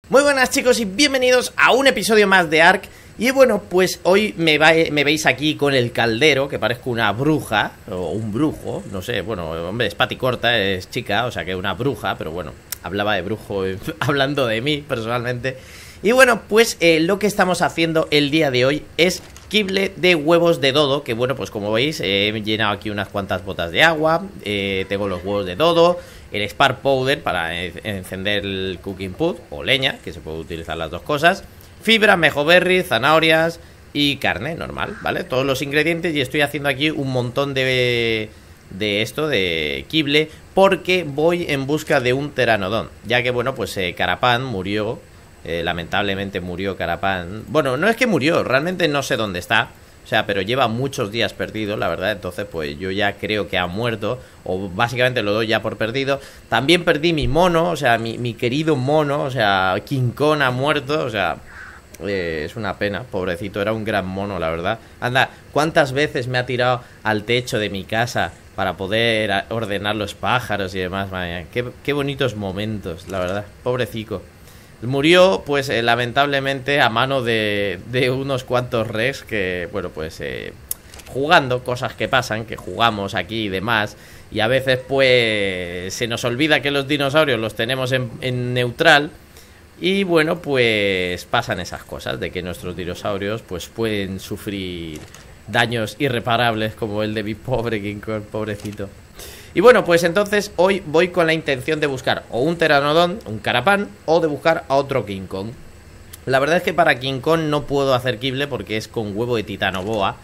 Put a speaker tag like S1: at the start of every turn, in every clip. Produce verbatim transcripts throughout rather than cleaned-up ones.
S1: Muy buenas chicos y bienvenidos a un episodio más de Ark. Y bueno, pues hoy me, va, me veis aquí con el caldero, que parezco una bruja, o un brujo, no sé, bueno, hombre, es paticorta, es chica, o sea que una bruja, pero bueno, hablaba de brujo hablando de mí personalmente. Y bueno, pues eh, lo que estamos haciendo el día de hoy es kibble de huevos de dodo, que bueno, pues como veis, eh, he llenado aquí unas cuantas botas de agua, eh, tengo los huevos de dodo, el spark powder para eh, encender el cooking pot, o leña, que se puede utilizar las dos cosas, fibra, mejoberry, zanahorias y carne normal, ¿vale? Todos los ingredientes, y estoy haciendo aquí un montón de... de esto, de kibble, porque voy en busca de un pteranodón, ya que bueno, pues eh, Carapan murió. Eh, lamentablemente murió Carapan. Bueno, no es que murió, realmente no sé dónde está. O sea, pero lleva muchos días perdido, la verdad. Entonces, pues yo ya creo que ha muerto. O básicamente lo doy ya por perdido. También perdí mi mono, o sea, mi, mi querido mono. O sea, King Kong ha muerto. O sea, eh, es una pena, pobrecito. Era un gran mono, la verdad. Anda, ¿cuántas veces me ha tirado al techo de mi casa para poder ordenar los pájaros y demás? Madre mía, qué, qué bonitos momentos, la verdad. Pobrecico. Murió, pues, eh, lamentablemente a mano de, de unos cuantos rex que, bueno, pues, eh, jugando, cosas que pasan, que jugamos aquí y demás, y a veces, pues, se nos olvida que los dinosaurios los tenemos en, en neutral, y, bueno, pues, pasan esas cosas, de que nuestros dinosaurios, pues, pueden sufrir daños irreparables, como el de mi pobre King Kong, pobrecito. Y bueno, pues entonces hoy voy con la intención de buscar o un pteranodón, un Carapan, o de buscar a otro King Kong. La verdad es que para King Kong no puedo hacer kibble porque es con huevo de titanoboa.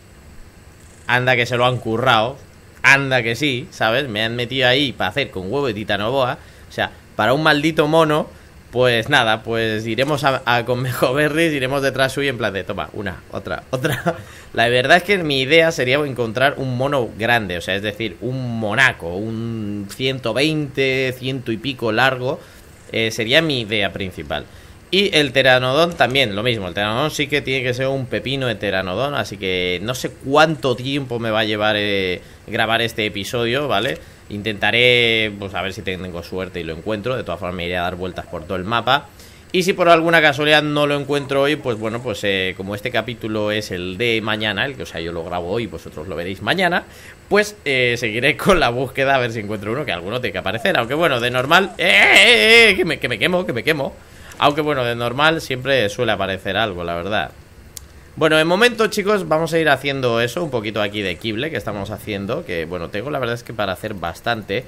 S1: Anda que se lo han currado, anda que sí, ¿sabes? Me han metido ahí para hacer con huevo de titanoboa. O sea, para un maldito mono, pues nada, pues iremos a, a con mejoberries, iremos detrás suyo en plan de toma, una, otra, otra. La verdad es que mi idea sería encontrar un mono grande, o sea, es decir, un monaco, un ciento veinte, ciento y pico largo, eh, sería mi idea principal. Y el pteranodón también, lo mismo, el pteranodón sí que tiene que ser un pepino de pteranodón, así que no sé cuánto tiempo me va a llevar eh, grabar este episodio, ¿vale? Intentaré, pues a ver si tengo suerte y lo encuentro. De todas formas me iré a dar vueltas por todo el mapa. Y si por alguna casualidad no lo encuentro hoy, pues bueno, pues eh, como este capítulo es el de mañana, el que, o sea, yo lo grabo hoy y vosotros lo veréis mañana, pues eh, seguiré con la búsqueda a ver si encuentro uno, que alguno tiene que aparecer. Aunque bueno, de normal... ¡Eh, eh, eh! Que me, que me quemo, que me quemo. Aunque bueno, de normal siempre suele aparecer algo, la verdad. Bueno, de momento, chicos, vamos a ir haciendo eso, un poquito aquí de kibble que estamos haciendo, que bueno, tengo la verdad es que para hacer bastante.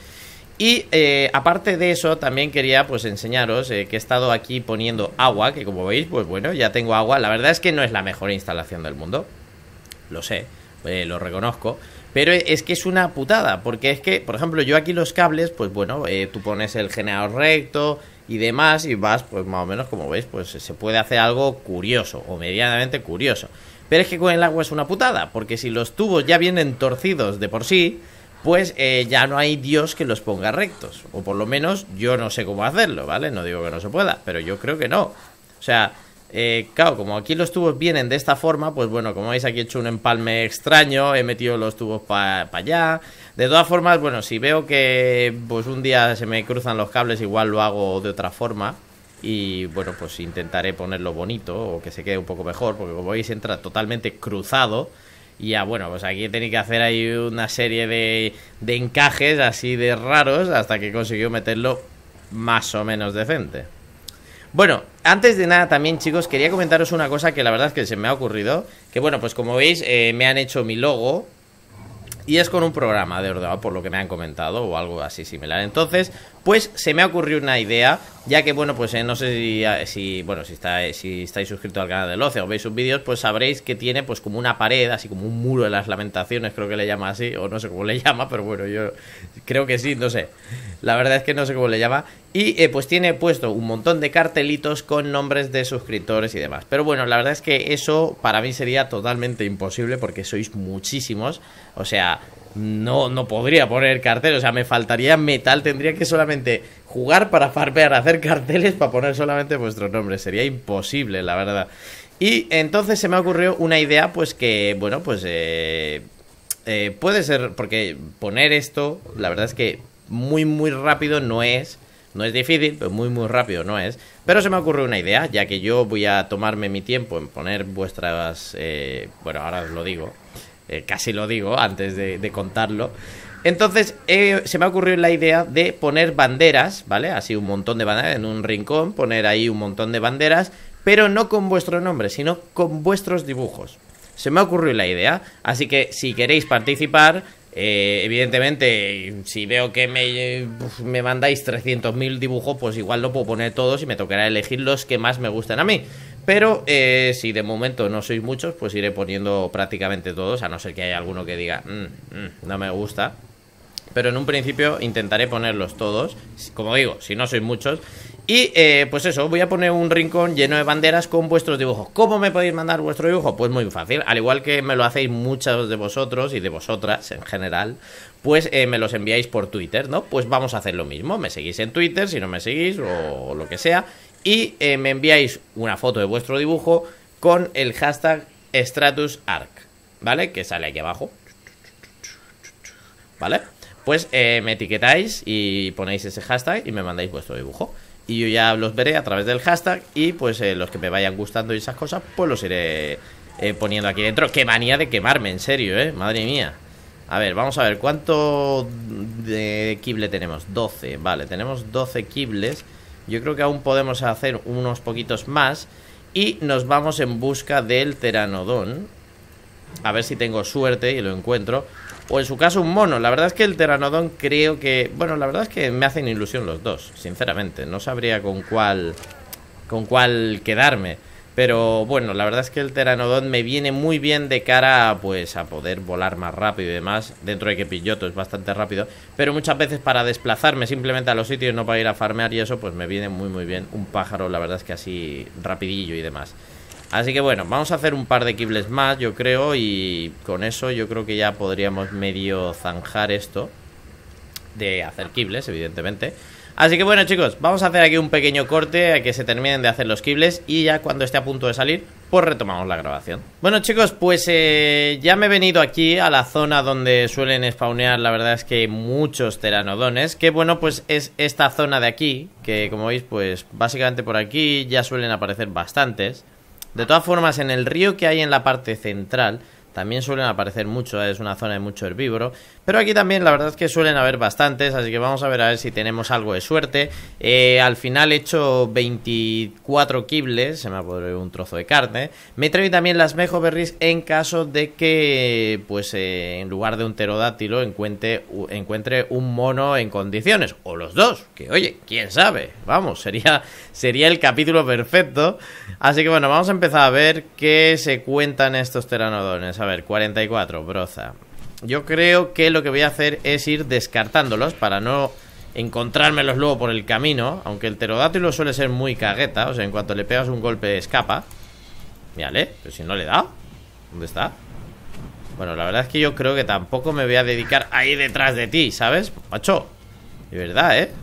S1: Y eh, aparte de eso, también quería pues enseñaros eh, que he estado aquí poniendo agua, que como veis, pues bueno, ya tengo agua. La verdad es que no es la mejor instalación del mundo, lo sé, eh, lo reconozco, pero es que es una putada, porque es que, por ejemplo, yo aquí los cables, pues bueno, eh, tú pones el generador recto y demás, y vas, pues más o menos, como veis, pues se puede hacer algo curioso, o medianamente curioso. Pero es que con el agua es una putada, porque si los tubos ya vienen torcidos de por sí, pues eh, ya no hay Dios que los ponga rectos. O por lo menos yo no sé cómo hacerlo, ¿vale? No digo que no se pueda, pero yo creo que no. O sea, eh, claro, como aquí los tubos vienen de esta forma, pues bueno, como veis aquí he hecho un empalme extraño, he metido los tubos para pa allá. De todas formas, bueno, si veo que pues un día se me cruzan los cables, igual lo hago de otra forma. Y bueno, pues intentaré ponerlo bonito o que se quede un poco mejor, porque como veis entra totalmente cruzado. Y ya bueno, pues aquí tenía que hacer ahí una serie de, de encajes así de raros hasta que consiguió meterlo más o menos decente. Bueno, antes de nada también, chicos, quería comentaros una cosa que la verdad es que se me ha ocurrido. Que bueno, pues como veis, eh, me han hecho mi logo y es con un programa de ordenador, por lo que me han comentado, o algo así similar. Entonces, pues se me ha ocurrido una idea, ya que bueno, pues eh, no sé si, si bueno, si, está, si estáis suscritos al canal del Oce o veis sus vídeos, pues sabréis que tiene pues como una pared, así como un muro de las lamentaciones, creo que le llama así, o no sé cómo le llama, pero bueno, yo creo que sí, no sé. La verdad es que no sé cómo le llama. Y eh, pues tiene puesto un montón de cartelitos con nombres de suscriptores y demás. Pero bueno, la verdad es que eso para mí sería totalmente imposible porque sois muchísimos. O sea, no, no podría poner carteles, o sea, me faltaría metal, tendría que solamente jugar para farpear, hacer carteles para poner solamente vuestros nombres, sería imposible, la verdad. Y entonces se me ocurrió una idea, pues que, bueno, pues eh, eh, puede ser, porque poner esto, la verdad es que muy muy rápido no es, No es difícil, pero muy muy rápido no es. Pero se me ocurre una idea, ya que yo voy a tomarme mi tiempo en poner vuestras... Eh, bueno, ahora os lo digo. Eh, casi lo digo antes de, de contarlo. Entonces eh, se me ha ocurrido la idea de poner banderas, ¿vale? Así un montón de banderas en un rincón, poner ahí un montón de banderas, pero no con vuestro nombre, sino con vuestros dibujos. Se me ha ocurrido la idea, así que si queréis participar... Eh, evidentemente, si veo que me, me mandáis trescientos mil dibujos, pues igual no puedo poner todos y me tocará elegir los que más me gusten a mí. Pero eh, si de momento no sois muchos, pues iré poniendo prácticamente todos, a no ser que haya alguno que diga, mmm, mmm, no me gusta. Pero en un principio intentaré ponerlos todos, como digo, si no sois muchos. Y eh, pues eso, voy a poner un rincón lleno de banderas con vuestros dibujos. ¿Cómo me podéis mandar vuestro dibujo? Pues muy fácil, al igual que me lo hacéis muchos de vosotros y de vosotras en general, pues eh, me los enviáis por Twitter, ¿no? Pues vamos a hacer lo mismo, me seguís en Twitter si no me seguís o lo que sea. Y eh, me enviáis una foto de vuestro dibujo con el hashtag StratusArk, ¿vale? Que sale aquí abajo, ¿vale? Pues eh, me etiquetáis y ponéis ese hashtag y me mandáis vuestro dibujo. Y yo ya los veré a través del hashtag. Y pues eh, los que me vayan gustando y esas cosas, pues los iré eh, poniendo aquí dentro. Qué manía de quemarme, en serio, eh, madre mía. A ver, vamos a ver, ¿cuánto de Kibble tenemos? doce, vale, tenemos doce Kibbles. Yo creo que aún podemos hacer unos poquitos más. Y nos vamos en busca del Pteranodon. A ver si tengo suerte y lo encuentro. O en su caso un mono. La verdad es que el Pteranodon creo que... Bueno, la verdad es que me hacen ilusión los dos, sinceramente. No sabría con cuál Con cuál quedarme. Pero bueno, la verdad es que el Pteranodon me viene muy bien de cara a, pues, a poder volar más rápido y demás. Dentro de que Pilloto es bastante rápido. Pero muchas veces para desplazarme simplemente a los sitios, no para ir a farmear y eso, pues me viene muy muy bien un pájaro, la verdad es que así rapidillo y demás. Así que bueno, vamos a hacer un par de Kibbles más, yo creo. Y con eso yo creo que ya podríamos medio zanjar esto de hacer Kibbles, evidentemente. Así que bueno, chicos, vamos a hacer aquí un pequeño corte a que se terminen de hacer los Kibbles. Y ya cuando esté a punto de salir, pues retomamos la grabación. Bueno, chicos, pues eh, ya me he venido aquí a la zona donde suelen spawnear, la verdad es que muchos Pteranodones. Que bueno, pues es esta zona de aquí, que como veis, pues básicamente por aquí ya suelen aparecer bastantes. De todas formas, en el río que hay en la parte central también suelen aparecer mucho, es una zona de mucho herbívoro. Pero aquí también la verdad es que suelen haber bastantes, así que vamos a ver a ver si tenemos algo de suerte. eh, Al final he hecho veinticuatro Kibbles, se me ha podido un trozo de carne. Me trae también las Mejoberries en caso de que, pues eh, en lugar de un pterodátilo encuentre, encuentre un mono en condiciones. O los dos, que oye, quién sabe. Vamos, sería, sería el capítulo perfecto. Así que bueno, vamos a empezar a ver qué se cuentan estos pteranodones. A ver, cuarenta y cuatro, broza. Yo creo que lo que voy a hacer es ir descartándolos para no encontrármelos luego por el camino. Aunque el pterodátilo suele ser muy cagueta, o sea, en cuanto le pegas un golpe escapa. Mírale, pero si no le da. ¿Dónde está? Bueno, la verdad es que yo creo que tampoco me voy a dedicar a ir detrás de ti, ¿sabes? Macho, de verdad, ¿eh?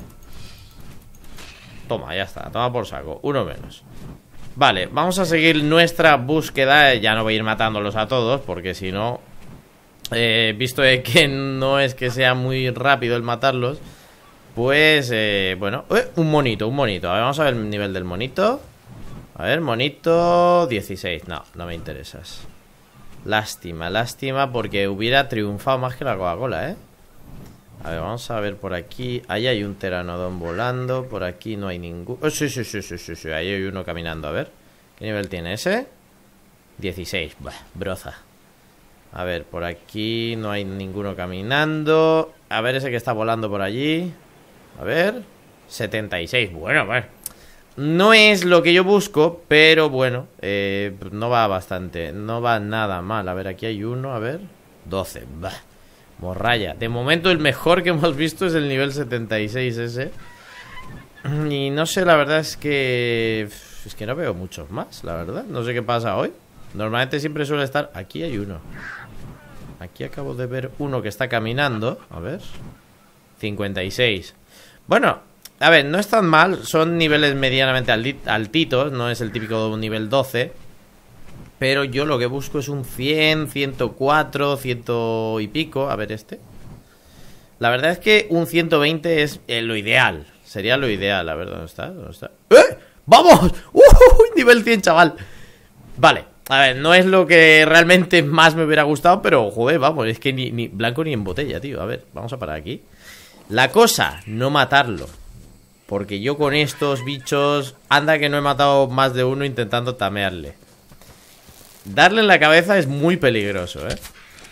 S1: Toma, ya está, toma por saco, uno menos. Vale, vamos a seguir nuestra búsqueda. Ya no voy a ir matándolos a todos, porque si no, eh, visto de que no es que sea muy rápido el matarlos, pues, eh, bueno, eh, un monito, un monito. A ver, vamos a ver el nivel del monito. A ver, monito dieciséis. No, no me interesas. Lástima, lástima, porque hubiera triunfado más que la Coca-Cola, ¿eh? A ver, vamos a ver por aquí. Ahí hay un Pteranodon volando. Por aquí no hay ningún... Oh, sí, sí, sí, sí, sí, sí. Ahí hay uno caminando, a ver. ¿Qué nivel tiene ese? dieciséis, bah, broza. A ver, por aquí no hay ninguno caminando. A ver ese que está volando por allí. A ver, setenta y seis, bueno, bueno. No es lo que yo busco, pero bueno, eh, no va bastante. No va nada mal, a ver, aquí hay uno, a ver, doce, bah. Morralla. De momento el mejor que hemos visto es el nivel setenta y seis ese. Y no sé, la verdad es que... Es que no veo muchos más, la verdad. No sé qué pasa hoy. Normalmente siempre suele estar... Aquí hay uno. Aquí acabo de ver uno que está caminando. A ver. cincuenta y seis. Bueno, a ver, no es tan mal. Son niveles medianamente altitos. No es el típico de un nivel doce. Pero yo lo que busco es un cien, ciento cuatro, cien y pico. A ver este. La verdad es que un ciento veinte es eh, lo ideal, Sería lo ideal. A ver, ¿dónde está? ¿Dónde está? ¡Eh! ¡Vamos! ¡Uh! Nivel cien, chaval. Vale, a ver, no es lo que realmente más me hubiera gustado, pero, joder, vamos, es que ni, ni blanco ni en botella, tío. A ver, vamos a parar aquí. La cosa, no matarlo. Porque yo con estos bichos, anda que no he matado más de uno intentando tamearle. Darle en la cabeza es muy peligroso, ¿eh?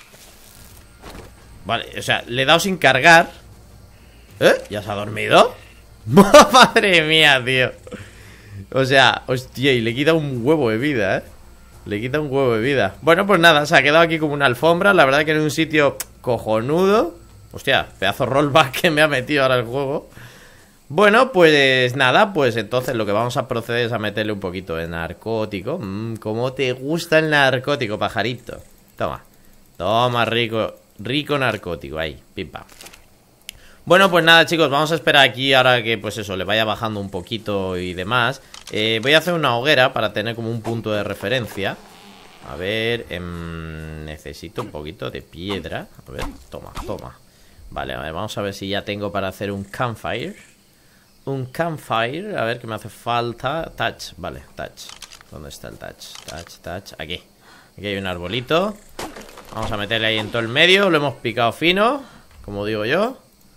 S1: Vale, o sea, le he dado sin cargar. ¿Eh? ¿Ya se ha dormido? Madre mía, tío. O sea, hostia, y le quita un huevo de vida, ¿eh? Le quita un huevo de vida. Bueno, pues nada, se ha quedado aquí como una alfombra. La verdad que en un sitio cojonudo. Hostia, pedazo rollback que me ha metido ahora el juego. Bueno, pues nada, pues entonces lo que vamos a proceder es a meterle un poquito de narcótico. Mmm, ¿cómo te gusta el narcótico, pajarito? Toma, toma, rico, rico narcótico, ahí, pim pam. Bueno, pues nada, chicos, vamos a esperar aquí ahora que, pues eso, le vaya bajando un poquito y demás. eh, Voy a hacer una hoguera para tener como un punto de referencia. A ver, eh, necesito un poquito de piedra. A ver, toma, toma. Vale, a ver, vamos a ver si ya tengo para hacer un campfire. Un campfire, a ver qué me hace falta. Touch, vale, touch. ¿Dónde está el touch? Touch, touch, aquí. Aquí hay un arbolito. Vamos a meterle ahí en todo el medio. Lo hemos picado fino, como digo yo.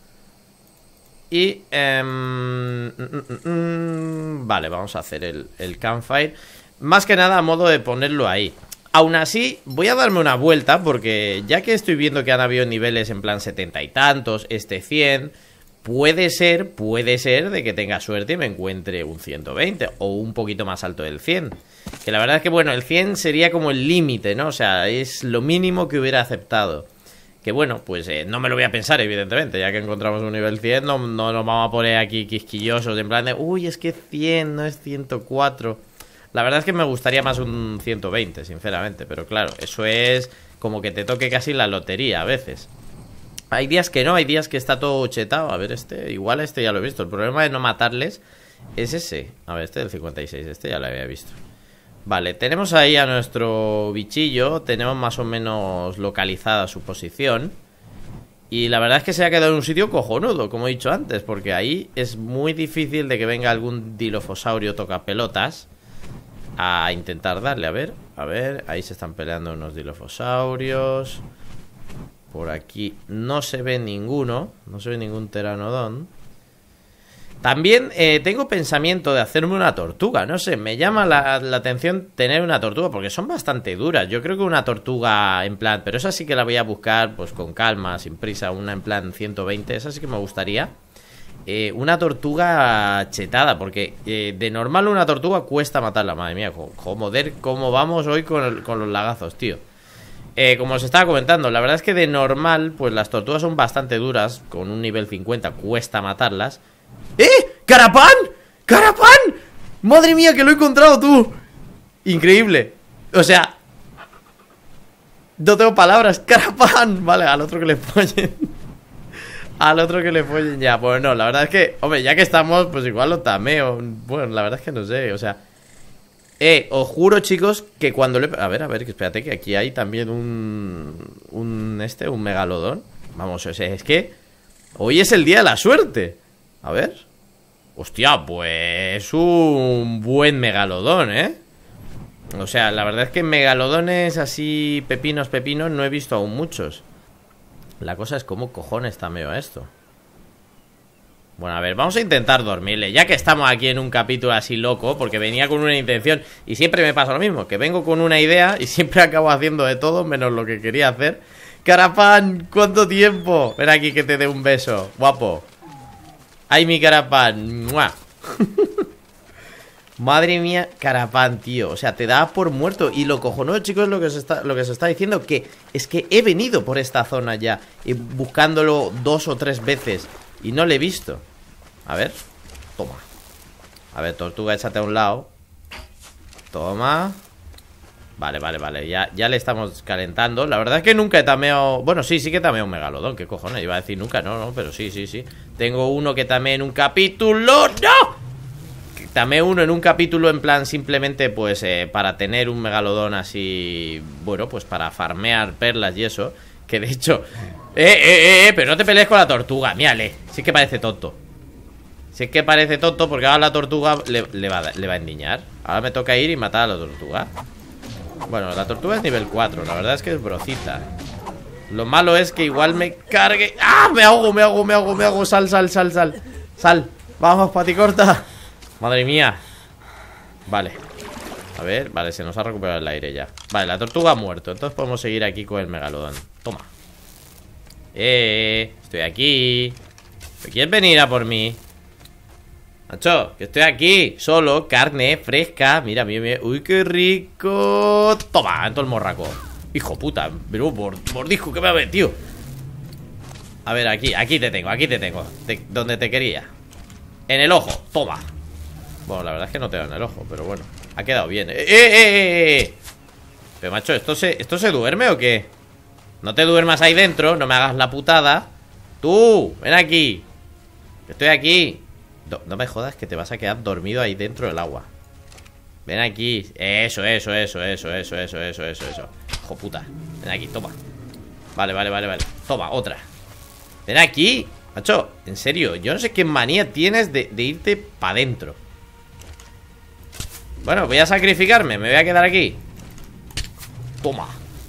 S1: Y, eh, mm, mm, mm, vale, vamos a hacer el, el campfire. Más que nada a modo de ponerlo ahí. Aún así, voy a darme una vuelta porque ya que estoy viendo que han habido niveles en plan setenta y tantos, este cien, puede ser, puede ser de que tenga suerte y me encuentre un ciento veinte o un poquito más alto del cien. Que la verdad es que, bueno, el cien sería como el límite, ¿no? O sea, es lo mínimo que hubiera aceptado. Que bueno, pues eh, no me lo voy a pensar, evidentemente. Ya que encontramos un nivel cien, no, no nos vamos a poner aquí quisquillosos en plan de, uy, es que cien, no es ciento cuatro. La verdad es que me gustaría más un ciento veinte, sinceramente. Pero claro, eso es como que te toque casi la lotería a veces. Hay días que no, hay días que está todo chetado. A ver, este, igual este ya lo he visto. El problema de no matarles es ese. A ver, este del cincuenta y seis, este ya lo había visto. Vale, tenemos ahí a nuestro bichillo. Tenemos más o menos localizada su posición. Y la verdad es que se ha quedado en un sitio cojonudo, como he dicho antes. Porque ahí es muy difícil de que venga algún dilofosaurio tocapelotas a intentar darle. A ver, a ver, ahí se están peleando unos dilofosaurios. Por aquí no se ve ninguno. No se ve ningún pteranodón. También eh, tengo pensamiento de hacerme una tortuga. No sé, me llama la, la atención tener una tortuga porque son bastante duras. Yo creo que una tortuga en plan, pero esa sí que la voy a buscar pues con calma, sin prisa. Una en plan ciento veinte, esa sí que me gustaría. eh, Una tortuga chetada, porque eh, de normal una tortuga cuesta matarla. Madre mía, joder, cómo vamos hoy con, el, con los lagazos, tío. Eh, como os estaba comentando, la verdad es que de normal pues las tortugas son bastante duras. Con un nivel cincuenta cuesta matarlas. ¡Eh! ¡Carapán! ¡Carapán! ¡Madre mía, que lo he encontrado, tú! Increíble. O sea, no tengo palabras. ¡Carapán! Vale, al otro que le follen. Al otro que le follen ya. Pues no, la verdad es que, hombre, ya que estamos, pues igual lo tameo. Bueno, la verdad es que no sé, o sea. Eh, os juro, chicos, que cuando le... A ver, a ver, espérate, que aquí hay también un... Un este, un megalodón. Vamos, o sea, es que hoy es el día de la suerte. A ver. Hostia, pues un buen megalodón, ¿eh? O sea, la verdad es que megalodones así, pepinos, pepinos, no he visto aún muchos. La cosa es cómo cojones tameo esto. Bueno, a ver, vamos a intentar dormirle. Ya que estamos aquí en un capítulo así loco, porque venía con una intención y siempre me pasa lo mismo, que vengo con una idea y siempre acabo haciendo de todo menos lo que quería hacer. Carapán, ¿cuánto tiempo? Ven aquí que te dé un beso, guapo. Ay, mi Carapán. ¡Mua! Madre mía, Carapán, tío. O sea, te da por muerto. Y lo cojonudo, chicos, lo que se está, lo que se está diciendo, que es que he venido por esta zona ya, eh, buscándolo dos o tres veces y no le he visto. A ver, toma. A ver, tortuga, échate a un lado. Toma. Vale, vale, vale, ya, ya le estamos calentando. La verdad es que nunca he tameado... Bueno, sí, sí que tameado un megalodón. ¿Qué cojones? Iba a decir nunca, no, no, pero sí, sí, sí. Tengo uno que tameé en un capítulo. ¡No! Tameé uno en un capítulo en plan simplemente pues eh, para tener un megalodón así... Bueno, pues para farmear perlas y eso. Que de hecho... Eh, eh, eh, eh, pero no te pelees con la tortuga, mírale. Sí que parece tonto. Si es que parece tonto, porque ahora la tortuga le, le, va, le va a endiñar. Ahora me toca ir y matar a la tortuga. Bueno, la tortuga es nivel cuatro. La verdad es que es brocita. Lo malo es que igual me cargue. ¡Ah! Me ahogo, me ahogo, me ahogo, me ahogo. Sal, sal, sal, sal. Sal. Vamos, paticorta. Madre mía. Vale. A ver, vale, se nos ha recuperado el aire ya. Vale, la tortuga ha muerto. Entonces podemos seguir aquí con el megalodón. Toma. Eh, estoy aquí. ¿Quieres venir a por mí? Macho, que estoy aquí. Solo, carne fresca. Mira, mira, mira. Uy, qué rico. Toma, en todo el morraco. Hijo puta, pero mordisco que me ha metido. A ver, aquí, aquí te tengo, aquí te tengo te, donde te quería. En el ojo, toma. Bueno, la verdad es que no te da en el ojo, pero bueno, ha quedado bien. ¡Eh, eh, eh, eh! Pero macho, ¿esto se, ¿esto se duerme o qué? No te duermas ahí dentro, no me hagas la putada. Tú, ven aquí. Estoy aquí. No, no me jodas que te vas a quedar dormido ahí dentro del agua. Ven aquí. Eso, eso, eso, eso, eso, eso, eso, eso, eso. Hijo puta. Ven aquí, toma. Vale, vale, vale, vale. Toma, otra. Ven aquí. Macho, en serio, yo no sé qué manía tienes de, de irte para adentro. Bueno, voy a sacrificarme, me voy a quedar aquí. Toma.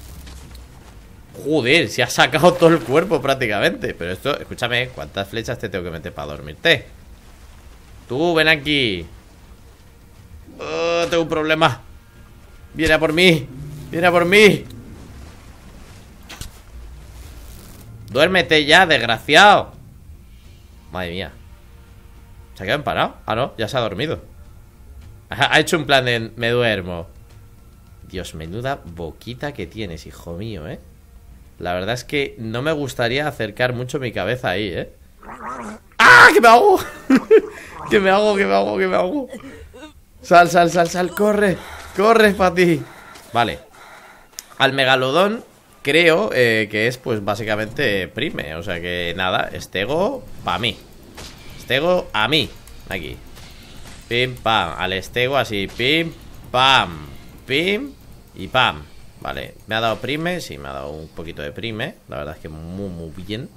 S1: Joder, se ha sacado todo el cuerpo prácticamente. Pero esto, escúchame, ¿cuántas flechas te tengo que meter para dormirte? Tú, ven aquí. Oh, tengo un problema. Viene a por mí. Viene a por mí. Duérmete ya, desgraciado. Madre mía. ¿Se ha quedado empanado? Ah, no, ya se ha dormido. Ha hecho un plan de me duermo. Dios, menuda boquita que tienes, hijo mío, ¿eh? La verdad es que no me gustaría acercar mucho mi cabeza ahí, ¿eh? ¡Ah! ¡Que me hago! ¡Que me hago, que me hago, que me hago! Sal, sal, sal, sal, corre. Corre para ti. Vale. Al megalodón creo eh, que es pues básicamente prime. O sea que nada, estego para mí. Estego a mí. Aquí. Pim, pam. Al estego así. Pim, pam. Pim y pam. Vale. ¿Me ha dado prime? Sí, me ha dado un poquito de prime. La verdad es que muy, muy bien.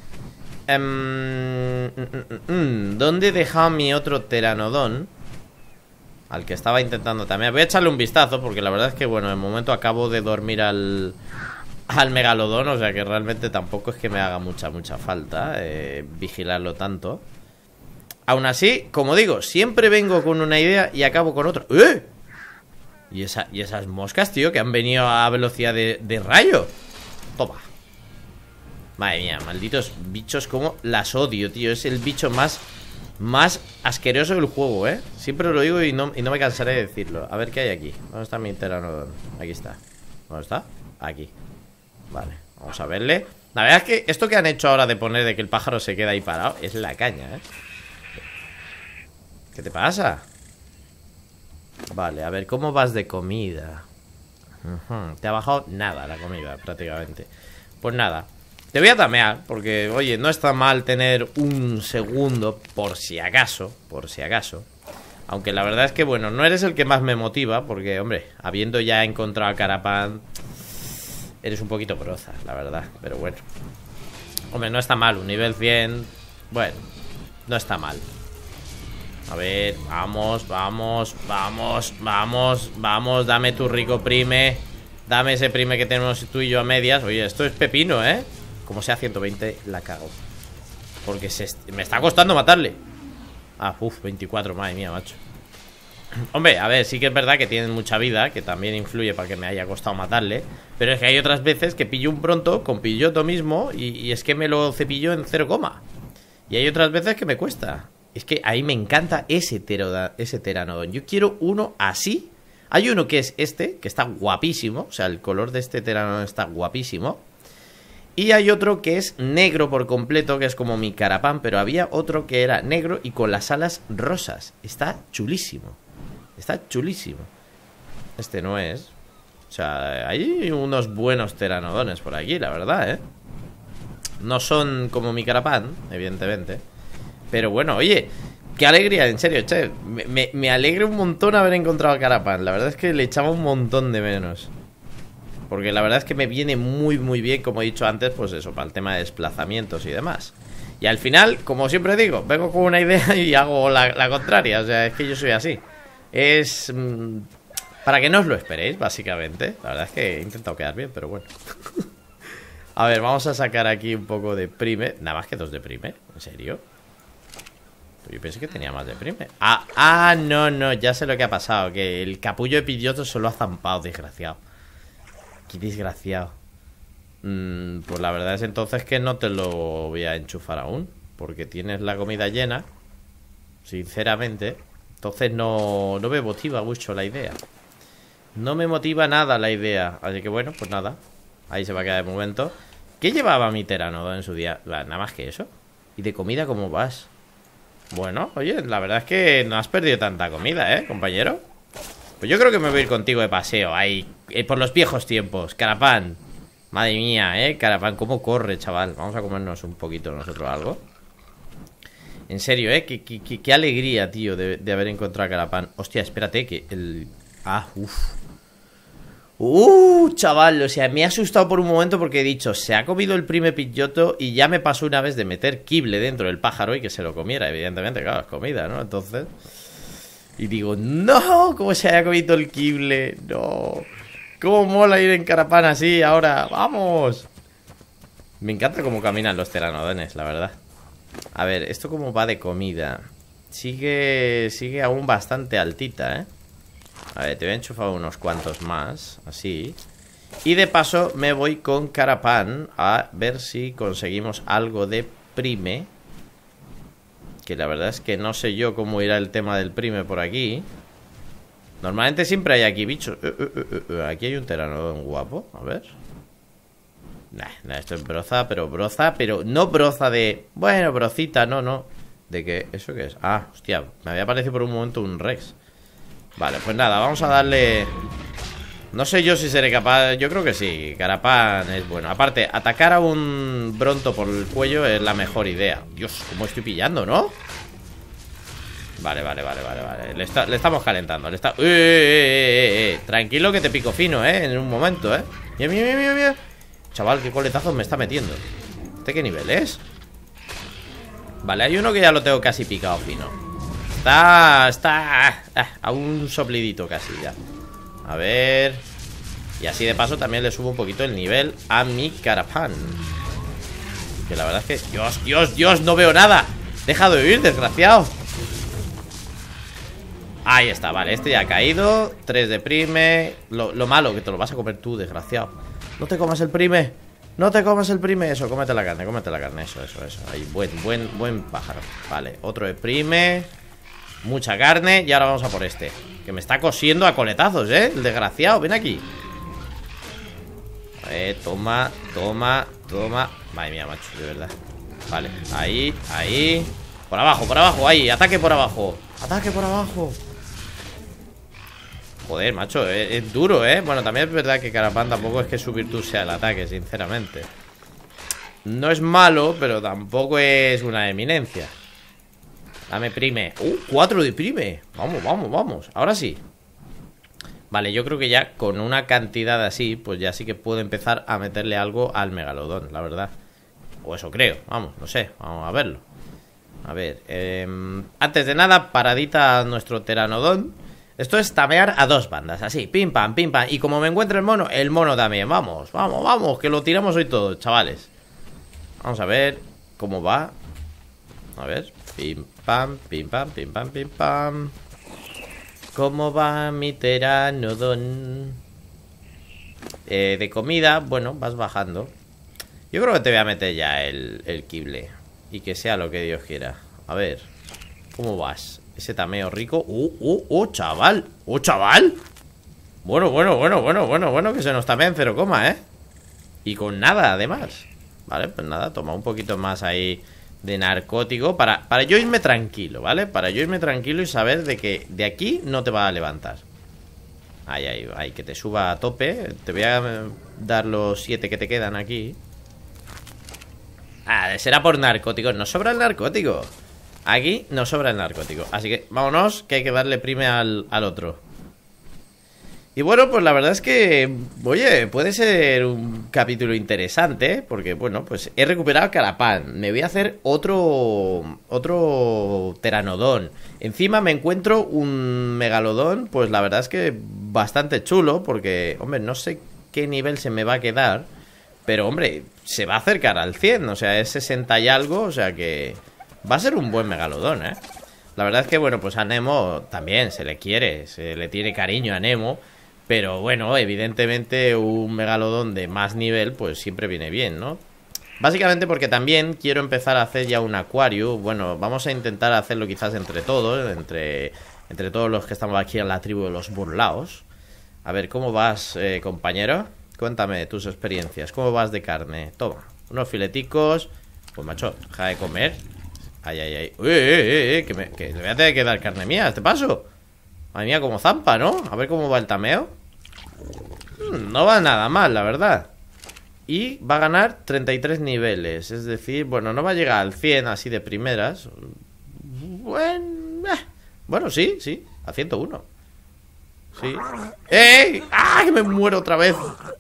S1: Um, mm, mm, mm. ¿Dónde he dejado mi otro pteranodón? Al que estaba intentando también. Voy a echarle un vistazo porque la verdad es que, bueno, de momento acabo de dormir al, al megalodón. O sea que realmente tampoco es que me haga mucha, mucha falta eh, vigilarlo tanto. Aún así, como digo, siempre vengo con una idea y acabo con otra. ¡Eh! ¿Y, esa, y esas moscas, tío, que han venido a velocidad de, de rayo. Toma. Madre mía, malditos bichos, como las odio, tío. Es el bicho más... Más asqueroso del juego, ¿eh? Siempre lo digo y no, y no me cansaré de decirlo. A ver qué hay aquí. ¿Dónde está mi pteranodón? Aquí está. ¿Dónde está? Aquí. Vale, vamos a verle. La verdad es que esto que han hecho ahora de poner de que el pájaro se queda ahí parado es la caña, ¿eh? ¿Qué te pasa? Vale, a ver, ¿cómo vas de comida? Uh-huh. Te ha bajado nada la comida, prácticamente. Pues nada. Te voy a tamear, porque, oye, no está mal tener un segundo, por si acaso, por si acaso. Aunque la verdad es que, bueno, no eres el que más me motiva, porque, hombre, habiendo ya encontrado a Carapan, eres un poquito broza, la verdad, pero bueno. Hombre, no está mal, un nivel cien, bueno, no está mal. A ver, vamos, vamos, vamos, vamos, vamos, dame tu rico prime. Dame ese prime que tenemos tú y yo a medias. Oye, esto es pepino, ¿eh? Como sea ciento veinte, la cago. Porque se me está costando matarle. Ah, uff, veinticuatro, madre mía, macho. Hombre, a ver, sí que es verdad que tienen mucha vida, que también influye para que me haya costado matarle. Pero es que hay otras veces que pillo un pronto con pilloto mismo y, y es que me lo cepillo en cero coma. Y hay otras veces que me cuesta. Es que ahí me encanta ese, teroda, ese pteranodón. Yo quiero uno así. Hay uno que es este, que está guapísimo. O sea, el color de este pteranodón está guapísimo. Y hay otro que es negro por completo, que es como mi Carapan, pero había otro que era negro y con las alas rosas. Está chulísimo. Está chulísimo. Este no es. O sea, hay unos buenos pteranodones por aquí, la verdad, ¿eh? No son como mi Carapan, evidentemente. Pero bueno, oye, qué alegría, en serio, che. Me, me, me alegra un montón haber encontrado a Carapan. La verdad es que le echaba un montón de menos. Porque la verdad es que me viene muy muy bien, como he dicho antes, pues eso, para el tema de desplazamientos y demás. Y al final, como siempre digo, vengo con una idea y hago la, la contraria. O sea, es que yo soy así. Es... Mmm, para que no os lo esperéis, básicamente. La verdad es que he intentado quedar bien, pero bueno. A ver, vamos a sacar aquí un poco de prime. Nada más que dos de prime, ¿en serio? Yo pensé que tenía más de prime. Ah, ah, no, no, ya sé lo que ha pasado. Que el capullo de Pidgeotto se lo ha zampado, desgraciado. Qué desgraciado. mm, Pues la verdad es entonces que no te lo voy a enchufar aún, porque tienes la comida llena, sinceramente. Entonces no, no me motiva mucho la idea. No me motiva nada la idea. Así que bueno, pues nada, ahí se va a quedar de momento. ¿Qué llevaba mi Pteranodon en su día? Nada más que eso. ¿Y de comida cómo vas? Bueno, oye, la verdad es que no has perdido tanta comida, ¿eh, compañero? Pues yo creo que me voy a ir contigo de paseo ahí, eh, por los viejos tiempos. Carapán. Madre mía, ¿eh? Carapán, cómo corre, chaval. Vamos a comernos un poquito nosotros algo. En serio, ¿eh? Qué, qué, qué, qué alegría, tío, de, de haber encontrado a Carapán. Hostia, espérate, que el... Ah, uff. Uh, chaval, o sea, me he asustado por un momento porque he dicho, se ha comido el prime Pidgeotto y ya me pasó una vez de meter Kible dentro del pájaro y que se lo comiera, evidentemente, claro, es comida, ¿no? Entonces... Y digo, no, ¿cómo se haya comido el Kible? No. ¿Cómo mola ir en Carapán así ahora? ¡Vamos! Me encanta cómo caminan los Pteranodones, la verdad. A ver, ¿esto cómo va de comida? Sigue, sigue aún bastante altita, ¿eh? A ver, te voy a enchufar unos cuantos más, así. Y de paso me voy con Carapán a ver si conseguimos algo de prime. Que la verdad es que no sé yo cómo irá el tema del prime por aquí. Normalmente siempre hay aquí bichos. uh, uh, uh, uh, Aquí hay un Pteranodon guapo, a ver. Nah, nah, esto es broza, pero broza, pero no broza de... Bueno, brocita, no, no. ¿De qué? ¿Eso qué es? Ah, hostia, me había parecido por un momento un Rex. Vale, pues nada, vamos a darle... No sé yo si seré capaz... Yo creo que sí, Carapán es bueno. Aparte, atacar a un Bronto por el cuello es la mejor idea. Dios, cómo estoy pillando, ¿no? Vale, vale, vale, vale, vale. Le, está, le estamos calentando, le está... ¡Eh, eh, eh, eh! Tranquilo que te pico fino, ¿eh? En un momento, ¿eh? Mira, mira, mira, mira. Chaval, qué coletazos me está metiendo. ¿Este qué nivel es? Vale, hay uno que ya lo tengo casi picado fino. Está... Está... Ah, a un soplidito casi ya. A ver... Y así de paso también le subo un poquito el nivel a mi Carapán. Que la verdad es que... Dios, Dios, Dios, no veo nada. Deja de huir, desgraciado. Ahí está, vale, este ya ha caído. Tres de prime. Lo, lo malo, que te lo vas a comer tú, desgraciado. No te comas el prime. No te comas el prime. Eso, cómete la carne, cómete la carne. Eso, eso, eso. Ahí, buen, buen, buen pájaro. Vale, otro de prime. Mucha carne. Y ahora vamos a por este. Que me está cosiendo a coletazos, ¿eh? El desgraciado, ven aquí. Eh, toma, toma, toma. Madre mía, macho, de verdad. Vale, ahí, ahí. Por abajo, por abajo, ahí. Ataque por abajo. Ataque por abajo. Joder, macho, es, es duro, ¿eh? Bueno, también es verdad que Carapán tampoco es que su virtud sea el ataque, sinceramente. No es malo, pero tampoco es una eminencia. Dame prime. ¡Uh! cuatro de prime. Vamos, vamos, vamos. Ahora sí. Vale, yo creo que ya con una cantidad así, pues ya sí que puedo empezar a meterle algo al Megalodón, la verdad. O eso creo, vamos, no sé, vamos a verlo. A ver, eh, antes de nada, paradita nuestro Pteranodon. Esto es tamear a dos bandas, así, pim pam, pim pam. Y como me encuentre el mono, el mono también. Vamos, vamos, vamos, que lo tiramos hoy todo, chavales. Vamos a ver cómo va. A ver, pim pam, pim pam, pim pam, pim pam. ¿Cómo va mi Pteranodon? Eh, de comida, bueno, vas bajando. Yo creo que te voy a meter ya el, el Kible. Y que sea lo que Dios quiera. A ver, ¿cómo vas? Ese tameo rico. ¡Uh, uh, uh, chaval! ¡Uh, chaval! Bueno, bueno, bueno, bueno, bueno, bueno, que se nos tamea en cero coma, ¿eh? Y con nada, además. Vale, pues nada, toma un poquito más ahí de narcótico para, para yo irme tranquilo, ¿vale? Para yo irme tranquilo y saber de que de aquí no te va a levantar. Ahí, ahí, ahí, que te suba a tope. Te voy a dar los siete que te quedan aquí. Ah, será por narcóticos. Nos sobra el narcótico. Aquí nos sobra el narcótico. Así que vámonos, que hay que darle prime al, al otro. Y bueno, pues la verdad es que, oye, puede ser un capítulo interesante, porque bueno, pues he recuperado Carapán, me voy a hacer otro, otro Pteranodón. Encima me encuentro un Megalodón, pues la verdad es que bastante chulo, porque, hombre, no sé qué nivel se me va a quedar, pero hombre, se va a acercar al cien, o sea, es sesenta y algo, o sea que va a ser un buen Megalodón, ¿eh? La verdad es que, bueno, pues a Nemo también se le quiere, se le tiene cariño a Nemo. Pero bueno, evidentemente un Megalodón de más nivel pues siempre viene bien, ¿no? Básicamente porque también quiero empezar a hacer ya un acuario. Bueno, vamos a intentar hacerlo quizás entre todos, entre, entre todos los que estamos aquí en la tribu de los burlaos. A ver, ¿cómo vas, eh, compañero? Cuéntame tus experiencias, ¿cómo vas de carne? Toma, unos fileticos. Pues macho, deja de comer. Ay, ay, ay, uy, uy, uy, uy, que, me, que le voy a tener que dar carne mía a este paso. Madre mía, como zampa, ¿no? A ver cómo va el tameo. hmm, No va nada mal, la verdad. Y va a ganar treinta y tres niveles. Es decir, bueno, no va a llegar al cien así de primeras. Bueno, eh. bueno sí, sí, a ciento uno. Sí. ¡Ey! ¡Ah! Que me muero otra vez.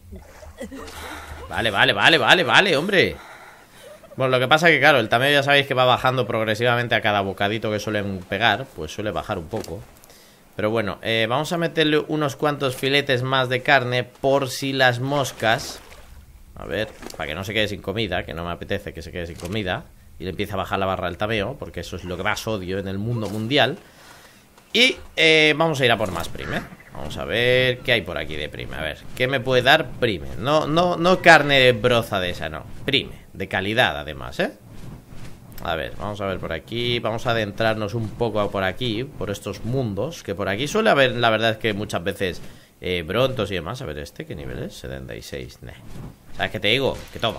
S1: Vale, vale, vale, vale, vale, hombre. Bueno, lo que pasa es que, claro, el tameo ya sabéis que va bajando progresivamente a cada bocadito que suelen pegar. Pues suele bajar un poco. Pero bueno, eh, vamos a meterle unos cuantos filetes más de carne por si las moscas. A ver, para que no se quede sin comida, que no me apetece que se quede sin comida. Y le empiece a bajar la barra del tameo, porque eso es lo que más odio en el mundo mundial. Y eh, vamos a ir a por más prime. Vamos a ver qué hay por aquí de prime. A ver, ¿qué me puede dar prime? No, no, no carne broza de esa, no. Prime, de calidad además, ¿eh? A ver, vamos a ver por aquí. Vamos a adentrarnos un poco por aquí, por estos mundos. Que por aquí suele haber, la verdad es que muchas veces eh, brontos y demás. A ver, ¿este qué nivel es? setenta y seis. Nah. ¿Sabes qué te digo? Que toma.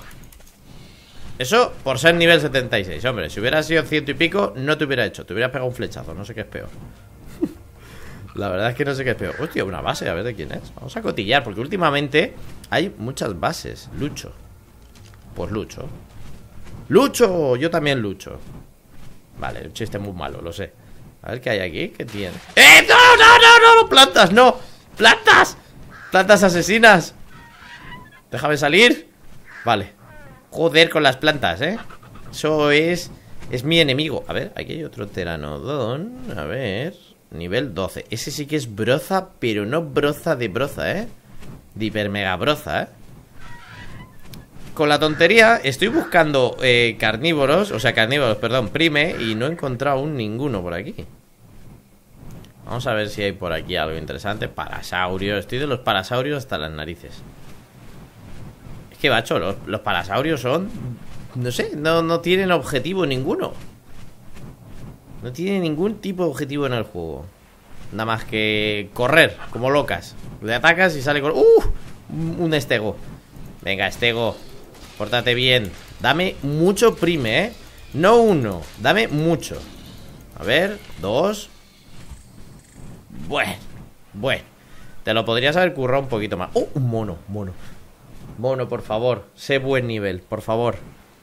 S1: Eso por ser nivel setenta y seis. Hombre, si hubiera sido ciento y pico, no te hubiera hecho. Te hubieras pegado un flechazo, no sé qué es peor. La verdad es que no sé qué es peor. Hostia, una base, a ver de quién es. Vamos a cotillar, porque últimamente hay muchas bases. Lucho. Pues lucho. ¡Lucho! Yo también lucho. Vale, un chiste muy malo, lo sé. A ver qué hay aquí, ¿qué tiene? ¡Eh! ¡No, no, no, no! no! ¡Plantas, no! ¡Plantas! ¡Plantas asesinas! Déjame salir. Vale. Joder con las plantas, ¿eh? Eso es... Es mi enemigo. A ver, aquí hay otro Pteranodón. A ver... Nivel doce. Ese sí que es broza, pero no broza de broza, ¿eh? De hiper mega broza, ¿eh? Con la tontería, estoy buscando eh, carnívoros, o sea, carnívoros, perdón, prime, y no he encontrado un ninguno por aquí. Vamos a ver si hay por aquí algo interesante. Parasaurios, estoy de los parasaurios hasta las narices. Es que, macho, los, los parasaurios son... No sé, no, no tienen objetivo ninguno. No tienen ningún tipo de objetivo en el juego. Nada más que correr, como locas. Le atacas y sale con... ¡Uh! Un estego. Venga, estego, pórtate bien. Dame mucho prime, ¿eh? No uno, dame mucho. A ver, dos. Bueno, bueno. Te lo podrías haber currado un poquito más. ¡Oh! Un mono, mono. Mono, por favor, sé buen nivel, por favor.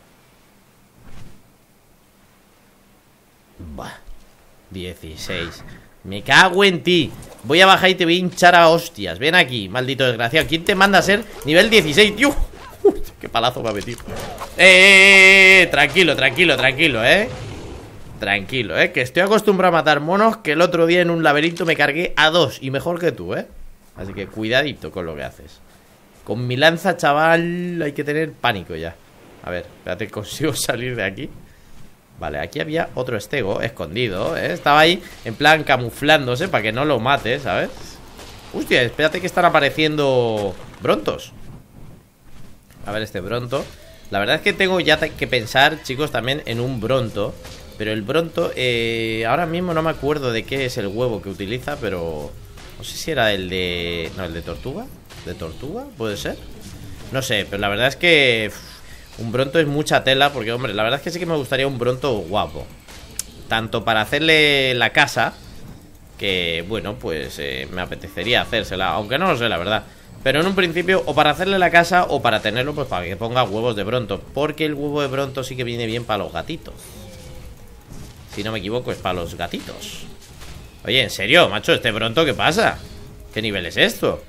S1: Bah, dieciséis. Me cago en ti. Voy a bajar y te voy a hinchar a hostias. Ven aquí, maldito desgraciado. ¿Quién te manda a ser nivel dieciséis, tío? Uy, qué palazo me ha metido. Eh, eh, eh, tranquilo, tranquilo, tranquilo, eh. Tranquilo, eh, que estoy acostumbrado a matar monos. Que el otro día en un laberinto me cargué a dos. Y mejor que tú, eh. Así que cuidadito con lo que haces. Con mi lanza, chaval, hay que tener pánico ya. A ver, espérate, consigo salir de aquí. Vale, aquí había otro estego escondido, ¿eh? Estaba ahí en plan camuflándose para que no lo mate, ¿sabes? Hostia, espérate que están apareciendo brontos. A ver este bronto. La verdad es que tengo ya que pensar, chicos, también en un bronto. Pero el bronto, eh, ahora mismo no me acuerdo de qué es el huevo que utiliza, pero... No sé si era el de... No, el de tortuga. ¿De tortuga? ¿Puede ser? No sé, pero la verdad es que... Un bronto es mucha tela, porque, hombre, la verdad es que sí que me gustaría un bronto guapo. Tanto para hacerle la casa, que, bueno, pues eh, me apetecería hacérsela, aunque no lo sé, la verdad. Pero en un principio, o para hacerle la casa, o para tenerlo, pues para que ponga huevos de bronto. Porque el huevo de bronto sí que viene bien para los gatitos. Si no me equivoco, es para los gatitos. Oye, en serio, macho, ¿este bronto qué pasa? ¿Qué nivel es esto?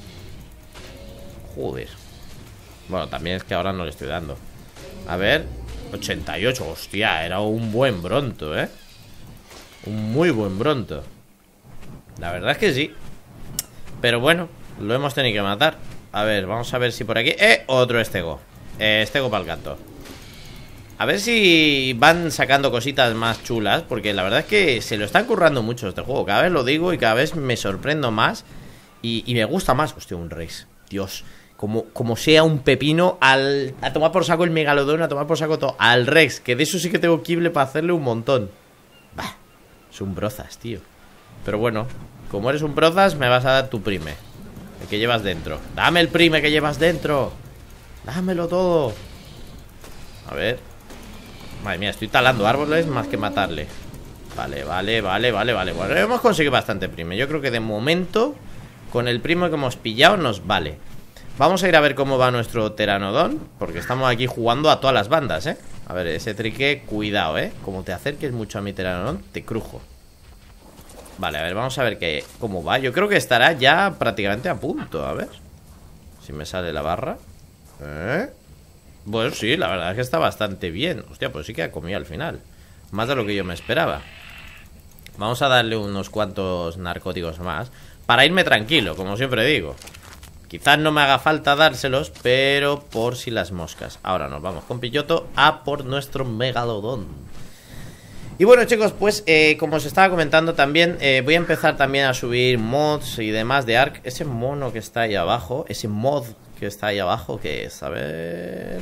S1: Joder. Bueno, también es que ahora no le estoy dando. A ver, ochenta y ocho, hostia, era un buen Bronto, ¿eh? Un muy buen Bronto. La verdad es que sí. Pero bueno, lo hemos tenido que matar. A ver, vamos a ver si por aquí... ¡Eh! Otro estego. eh, Estego para el canto. A ver si van sacando cositas más chulas, porque la verdad es que se lo están currando mucho este juego. Cada vez lo digo y cada vez me sorprendo más. Y, y me gusta más. Hostia, un Rex. Dios, como, como sea un pepino al, a tomar por saco el Megalodón, a tomar por saco todo. Al Rex, que de eso sí que tengo Kibble para hacerle un montón. Bah, es un brozas, tío. Pero bueno, como eres un brozas, me vas a dar tu prime. El que llevas dentro. Dame el prime que llevas dentro. Dámelo todo. A ver. Madre mía, estoy talando árboles más que matarle. Vale, vale, vale, vale, vale. Bueno, hemos conseguido bastante prime. Yo creo que de momento, con el primo que hemos pillado, nos vale. Vamos a ir a ver cómo va nuestro Pteranodon, porque estamos aquí jugando a todas las bandas, ¿eh? A ver, ese trique, cuidado, ¿eh? Como te acerques mucho a mi Pteranodon, te crujo. Vale, a ver, vamos a ver qué, cómo va. Yo creo que estará ya prácticamente a punto. A ver si me sale la barra. ¿Eh? Bueno, sí, la verdad es que está bastante bien. Hostia, pues sí que ha comido al final. Más de lo que yo me esperaba. Vamos a darle unos cuantos narcóticos más para irme tranquilo, como siempre digo. Quizás no me haga falta dárselos, pero por si las moscas. Ahora nos vamos con Pilloto a por nuestro Megalodón. Y bueno, chicos, pues eh, como os estaba comentando también, eh, voy a empezar también a subir mods y demás de Ark. Ese mono que está ahí abajo, ese mod que está ahí abajo, que es, a ver...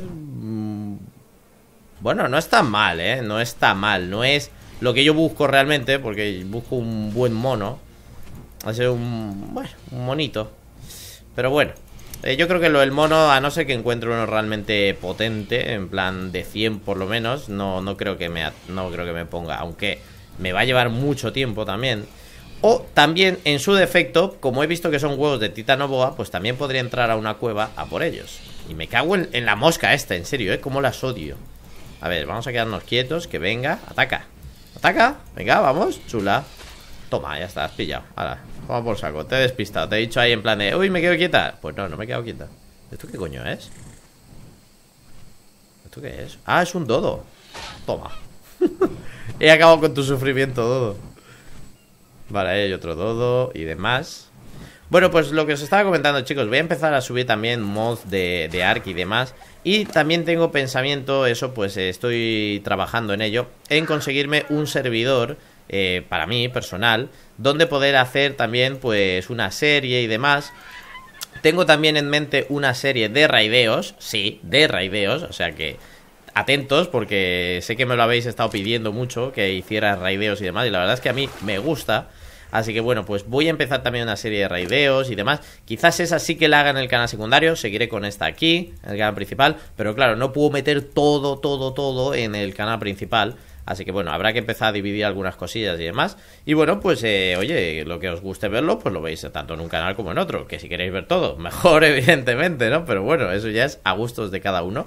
S1: Bueno, no está mal, ¿eh? No está mal, no es lo que yo busco realmente, porque busco un buen mono. Hacer un... bueno, un monito. Pero bueno, eh, yo creo que lo del mono, a no ser que encuentre uno realmente potente, en plan de cien por lo menos, no, no, creo que me, no creo que me ponga, aunque me va a llevar mucho tiempo también. O también, en su defecto, como he visto que son huevos de titanoboa, pues también podría entrar a una cueva a por ellos. Y me cago en, en la mosca esta, en serio, ¿eh? Cómo las odio. A ver, vamos a quedarnos quietos, que venga, ataca. Ataca, venga, vamos, chula. Toma, ya está, has pillado. Ahora, vamos por saco, te he despistado. Te he dicho ahí en plan de, uy, me quedo quieta. Pues no, no me he quedado quieta. ¿Esto qué coño es? ¿Esto qué es? Ah, es un dodo. Toma. He acabado con tu sufrimiento, dodo. Vale, ahí hay otro dodo y demás. Bueno, pues lo que os estaba comentando, chicos, voy a empezar a subir también mods de, de Ark y demás. Y también tengo pensamiento, eso pues eh, estoy trabajando en ello, en conseguirme un servidor eh, para mí, personal, donde poder hacer también pues una serie y demás. Tengo también en mente una serie de raideos, sí, de raideos, o sea que atentos porque sé que me lo habéis estado pidiendo mucho, que hiciera raideos y demás, y la verdad es que a mí me gusta. Así que bueno, pues voy a empezar también una serie de raideos y demás. Quizás esa sí que la haga en el canal secundario. Seguiré con esta aquí, en el canal principal. Pero claro, no puedo meter todo, todo, todo en el canal principal. Así que bueno, habrá que empezar a dividir algunas cosillas y demás. Y bueno, pues eh, oye, lo que os guste verlo, pues lo veis tanto en un canal como en otro. Que si queréis ver todo, mejor evidentemente, ¿no? Pero bueno, eso ya es a gustos de cada uno.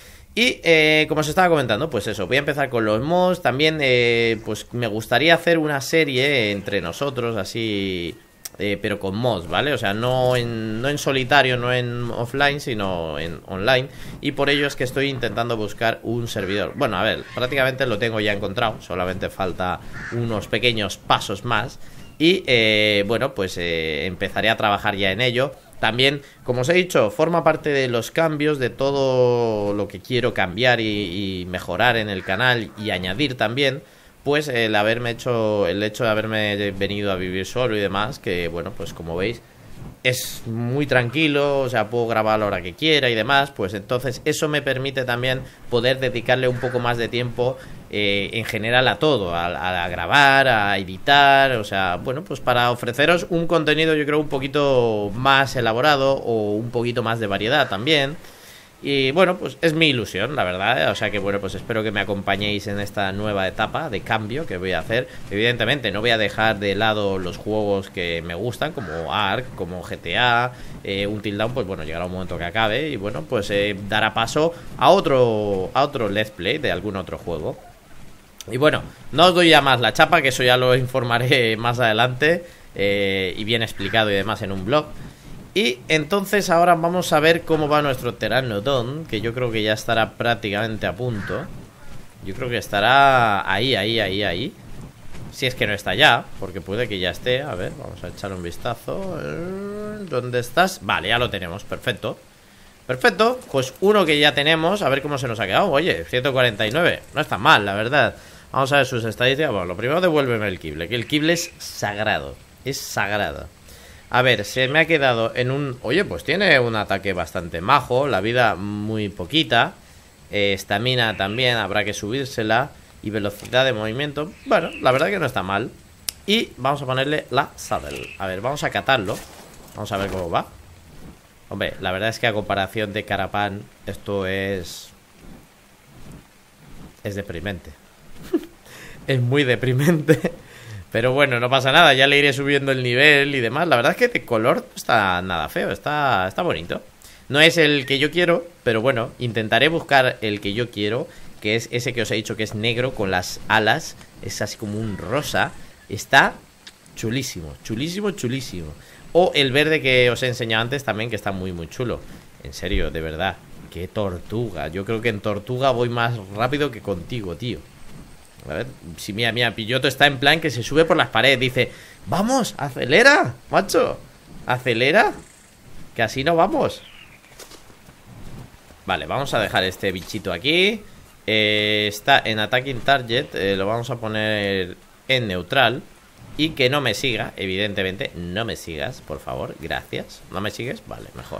S1: Y eh, como os estaba comentando, pues eso, voy a empezar con los mods. También eh, pues me gustaría hacer una serie entre nosotros, así, eh, pero con mods, ¿vale? O sea, no en, no en solitario, no en offline, sino en online. Y por ello es que estoy intentando buscar un servidor. Bueno, a ver, prácticamente lo tengo ya encontrado, solamente falta unos pequeños pasos más. Y eh, bueno, pues eh, empezaré a trabajar ya en ello. También, como os he dicho, forma parte de los cambios, de todo lo que quiero cambiar y, y mejorar en el canal y añadir también, pues el haberme hecho, el hecho de haberme venido a vivir solo y demás, que bueno, pues como veis, es muy tranquilo, o sea, puedo grabar a la hora que quiera y demás, pues entonces eso me permite también poder dedicarle un poco más de tiempo eh, en general a todo, a, a grabar, a editar, o sea, bueno, pues para ofreceros un contenido yo creo un poquito más elaborado o un poquito más de variedad también. Y bueno, pues es mi ilusión, la verdad, o sea que bueno, pues espero que me acompañéis en esta nueva etapa de cambio que voy a hacer. Evidentemente no voy a dejar de lado los juegos que me gustan, como Ark, como G T A, eh, Until Dawn, pues bueno, llegará un momento que acabe y bueno, pues eh, dará paso a otro, a otro Let's Play de algún otro juego. Y bueno, no os doy ya más la chapa, que eso ya lo informaré más adelante. eh, y bien explicado y demás en un blog. Y entonces ahora vamos a ver cómo va nuestro Pteranodon, que yo creo que ya estará prácticamente a punto. Yo creo que estará ahí, ahí, ahí, ahí. Si es que no está ya, porque puede que ya esté. A ver, vamos a echar un vistazo. ¿Dónde estás? Vale, ya lo tenemos, perfecto. Perfecto, pues uno que ya tenemos. A ver cómo se nos ha quedado. Oye, ciento cuarenta y nueve, no está mal, la verdad. Vamos a ver sus estadísticas. Bueno, lo primero, devuélveme el Kibble, que el Kibble es sagrado. Es sagrado. A ver, se me ha quedado en un... Oye, pues tiene un ataque bastante majo. La vida muy poquita. Estamina eh, también, habrá que subírsela. Y velocidad de movimiento, bueno, la verdad que no está mal. Y vamos a ponerle la saddle. A ver, vamos a catarlo. Vamos a ver cómo va. Hombre, la verdad es que a comparación de Carapan, esto es... Es deprimente. Es muy deprimente. Pero bueno, no pasa nada, ya le iré subiendo el nivel y demás. La verdad es que de color no está nada feo, está, está bonito. No es el que yo quiero, pero bueno, intentaré buscar el que yo quiero, que es ese que os he dicho que es negro con las alas. Es así como un rosa. Está chulísimo, chulísimo, chulísimo. O el verde que os he enseñado antes también, que está muy, muy chulo. En serio, de verdad. Qué tortuga. Yo creo que en tortuga voy más rápido que contigo, tío. A ver, si mira, mira, Pilloto está en plan que se sube por las paredes. Dice, vamos, acelera, macho. Acelera, que así no vamos. Vale, vamos a dejar este bichito aquí. eh, Está en attacking target, eh, lo vamos a poner en neutral. Y que no me siga, evidentemente. No me sigas, por favor, gracias. ¿No me sigues? Vale, mejor.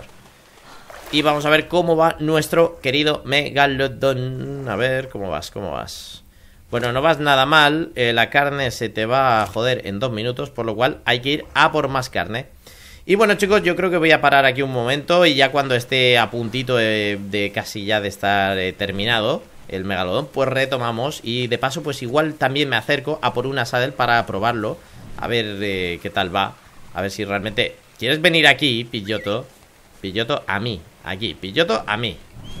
S1: Y vamos a ver cómo va nuestro querido Megalodon. A ver, ¿cómo vas? ¿Cómo vas? Bueno, no vas nada mal. eh, La carne se te va a joder en dos minutos, por lo cual hay que ir a por más carne. Y bueno, chicos, yo creo que voy a parar aquí un momento. Y ya cuando esté a puntito de, de casi ya de estar eh, terminado el Megalodon, pues retomamos. Y de paso, pues igual también me acerco a por una saddle para probarlo. A ver eh, qué tal va. A ver si realmente... ¿Quieres venir aquí, Pilloto? Pilloto a mí, aquí, Pilloto a mí.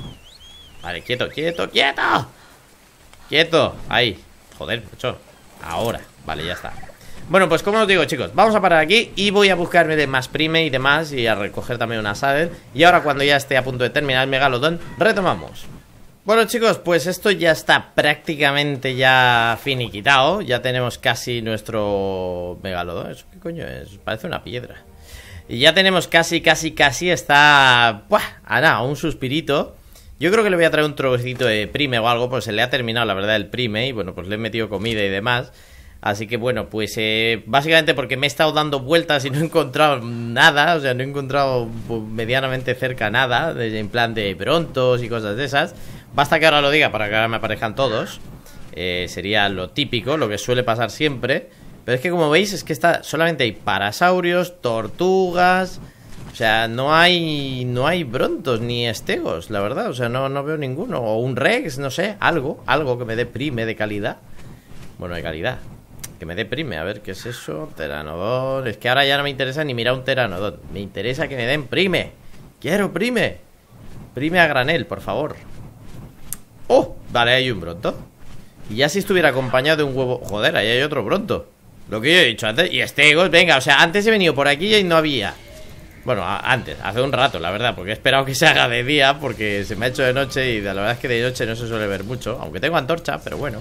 S1: Vale, quieto, quieto, quieto. Quieto, ahí. Joder, mucho. Ahora, vale, ya está. Bueno, pues como os digo, chicos, vamos a parar aquí. Y voy a buscarme de más prime y demás. Y a recoger también una saddle. Y ahora cuando ya esté a punto de terminar el Megalodon, retomamos. Bueno, chicos, pues esto ya está prácticamente ya finiquitado. Ya tenemos casi nuestro Megalodon. ¿Eso qué coño es? Parece una piedra. Y ya tenemos casi, casi, casi. Está... ¡Buah! Ah, nada, un suspirito. Yo creo que le voy a traer un trocito de prime o algo. Pues se le ha terminado, la verdad, el prime. Y bueno, pues le he metido comida y demás. Así que bueno, pues eh, básicamente porque me he estado dando vueltas y no he encontrado nada. O sea, no he encontrado medianamente cerca nada. En plan de brontos y cosas de esas. Basta que ahora lo diga para que ahora me aparezcan todos. eh, Sería lo típico, lo que suele pasar siempre. Pero es que como veis es que está, solamente hay parasaurios, tortugas. O sea, no hay no hay brontos ni estegos, la verdad. O sea, no, no veo ninguno. O un rex, no sé, algo. Algo que me dé prime de calidad. Bueno, de calidad. Que me dé prime, a ver, ¿qué es eso? Pteranodon. Es que ahora ya no me interesa ni mirar un Pteranodon. Me interesa que me den prime. Quiero prime. Prime a granel, por favor. ¡Oh! Vale, hay un bronto. Y ya si estuviera acompañado de un huevo... Joder, ahí hay otro bronto. Lo que yo he dicho antes. Y estegos, venga, o sea, antes he venido por aquí y no había. Bueno, antes, hace un rato, la verdad. Porque he esperado que se haga de día. Porque se me ha hecho de noche. Y la verdad es que de noche no se suele ver mucho. Aunque tengo antorcha, pero bueno.